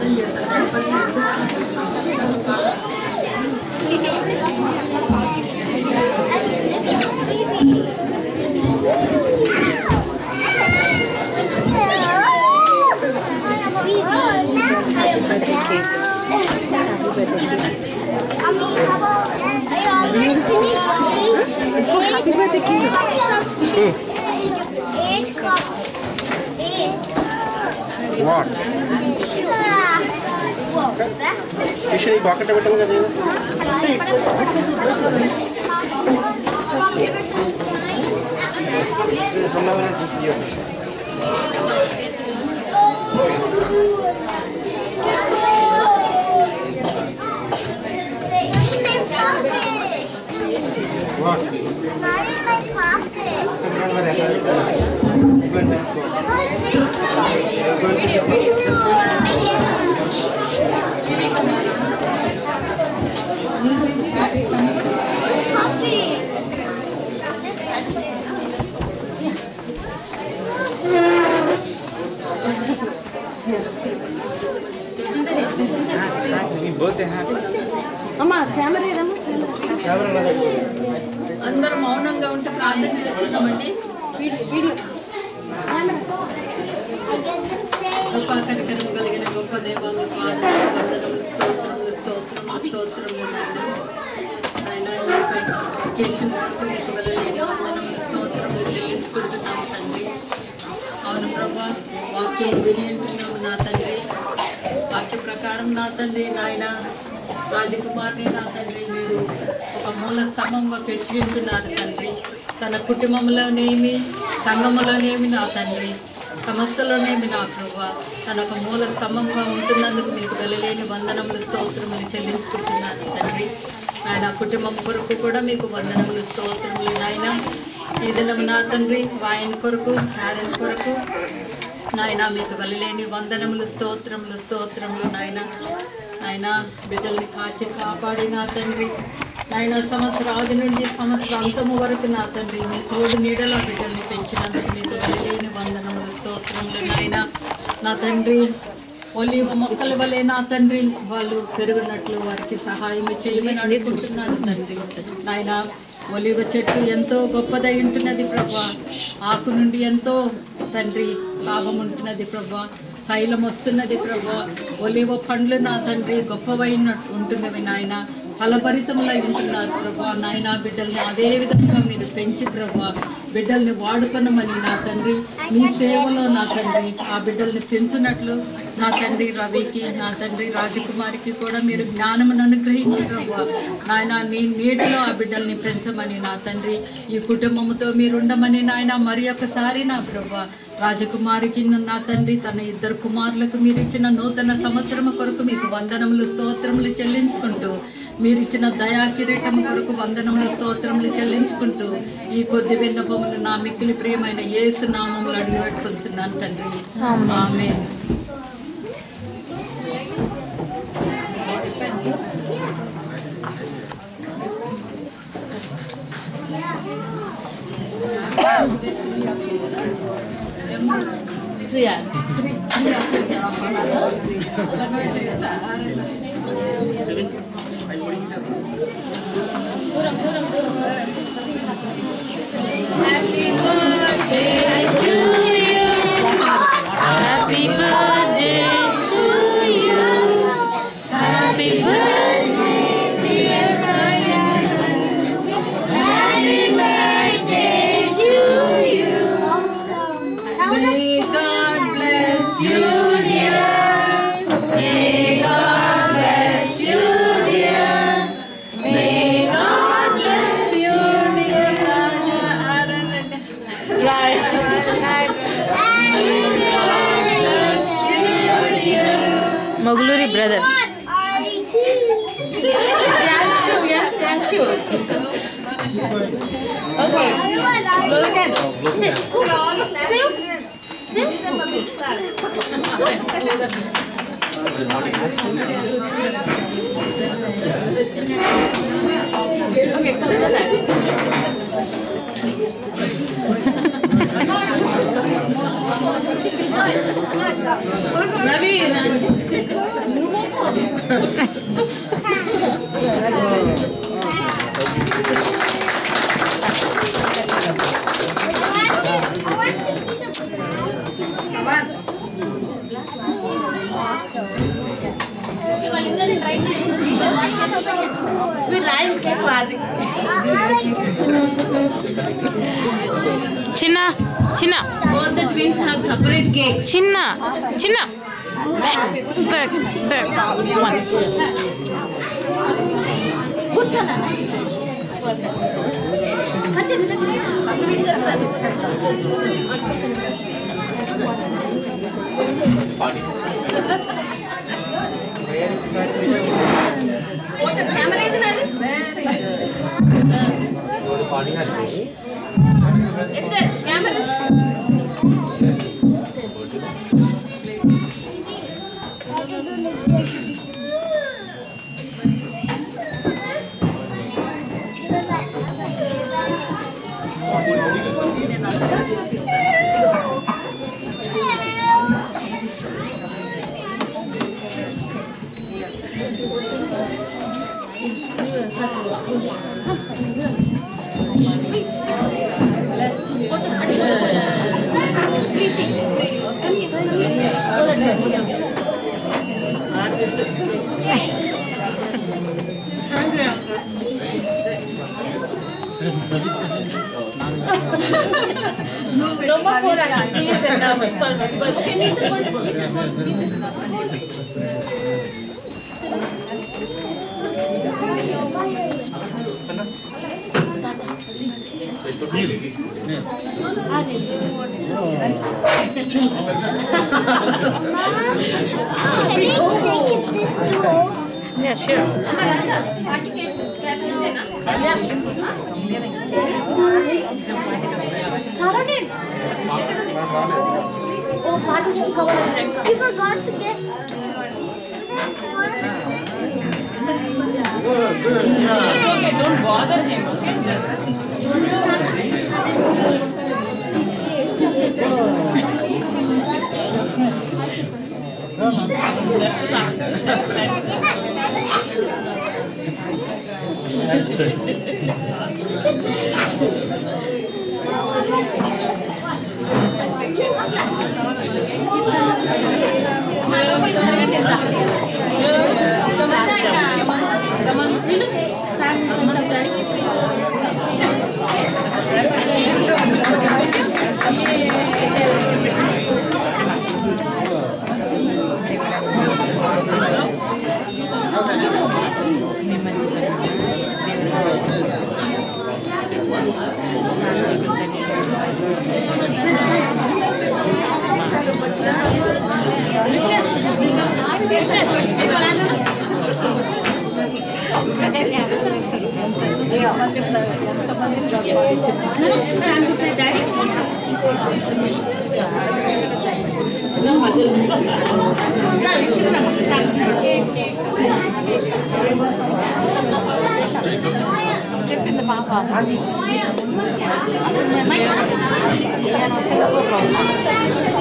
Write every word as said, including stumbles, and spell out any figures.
ప్రార్థన What? Usually, bucket of it. What? అమ్మా camera అందరూ మౌనంగా ఉంటే ప్రార్థన చేసుకుంటామండి. గొప్ప కనికరము కలిగిన గొప్ప దేవ మీ పాదములు వందనములు స్తోత్రములు స్తోత్రములు స్తోత్రములు నాయన ఆయన ఈ యొక్క వెకేషన్ వరకు మీకు వెళ్ళలేని వందనములు స్తోత్రములు చెల్లించుకుంటున్నాము తండ్రి. అవును ప్రభా, వాక్యం విని ఉంటున్నాము నా తండ్రి. వాక్య ప్రకారం నా తండ్రి నాయన రాజకుమార్ని నా తండ్రి మీరు ఒక మూల స్తంభంగా పెట్టి ఉంటున్నారు తండ్రి. తన కుటుంబంలోనేమి సంఘములోనేమి నా తండ్రి సమస్తలోనేమి నా ప్రభా తన ఒక మూల స్తంభంగా ఉంటున్నందుకు మీకు వెళ్ళలేని వందనములు స్తోత్రములు చెల్లించుకుంటున్నాను తండ్రి. ఆయన కుటుంబం కొరకు కూడా మీకు వందనములు స్తోత్రములు నాయన. ఈ దినం నా తండ్రి వాయన్ కొరకు హ్యారన్ కొరకు నాయన మీకు వెళ్ళలేని వందనములు స్తోత్రములు స్తోత్రములు నాయన. ఆయన బిడ్డల్ని కాచి కాపాడి నా తండ్రి నాయన సంవత్సరాది నుండి సంవత్సరం అంతము వరకు నా తండ్రి మీ తోడు నీడలో బిడ్డల్ని పెంచినందుకు మీకు వెళ్ళలేని వందనములు స్తోత్రములు నాయన. నా తండ్రి ఒలివ మొక్కల వలె నా తండ్రి వాళ్ళు పెరుగునట్లు వారికి సహాయం చేయమని అడుగుతున్నాను తండ్రి. నాయన ఒలివ చెట్టు ఎంతో గొప్పదై ఉంటున్నది ప్రభా, ఆకు నుండి ఎంతో తండ్రి లాభం ఉంటున్నది ప్రభా, తైలం వస్తున్నది ప్రభా. ఒలివ పండ్లు నా తండ్రి గొప్పవైన ఉంటున్నవి నాయన, ఫలభరితములై ఉంటున్నారు ప్రభా. నాయన బిడ్డల్ని అదే విధంగా మీరు పెంచి ప్రభా బిడ్డల్ని వాడుకొనమని నా తండ్రి మీ సేవలో నా తండ్రి ఆ బిడ్డల్ని పెంచినట్లు నా తండ్రి రవికి నా తండ్రి రాజకుమారికి కూడా మీరు జ్ఞానమును అనుగ్రహించి ప్రభా నాయన నీ నీడలో ఆ బిడ్డల్ని పెంచమని నా తండ్రి ఈ కుటుంబంతో మీరు ఉండమని నాయన మరి ఒకసారి నా ప్రభా రాజకుమారికి నా తండ్రి తన ఇద్దరు కుమారులకు మీరు ఇచ్చిన నూతన సంవత్సరం కొరకు మీకు వందనములు స్తోత్రములు చెల్లించుకుంటూ మీరు ఇచ్చిన దయా కిరీటము కొరకు వందనములు స్తోత్రములు చెల్లించుకుంటూ ఈ కొద్ది విన్నపములు నా మిక్కిలి ప్రియమైన యేసు నామములు అడిగి పెట్టుకుంటున్నాను తండ్రి. ఆమేన్. Happy birthday to you. Happy birthday to you. Happy birthday, dear Ryan. Happy birthday to you. May God bless you, dear. May God bless you, dear. May God bless you, dear. Right, right, Mogluri brothers. Thank you, yeah, thank you. Okay, blow the candle. Sit, sit, sit. Okay, come on, Ravi, Chinna, Chinna. Both the twins have separate cakes. Chinna, Chinna. Back, back, back. One. What the camera is there? Is there camera? No more for that. Please enough. Okay, neither one. Neither one. Neither Yeah, sure. Oh, party is covered. You forgot to get. It's okay, don't bother him, okay? Just... Papa.